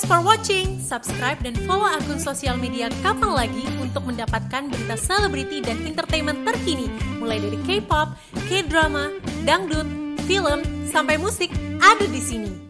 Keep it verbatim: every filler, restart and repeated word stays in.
Thanks for watching. Subscribe dan follow akun sosial media Kapan Lagi untuk mendapatkan berita selebriti dan entertainment terkini, mulai dari K-pop, K-drama, dangdut, film, sampai musik ada di sini.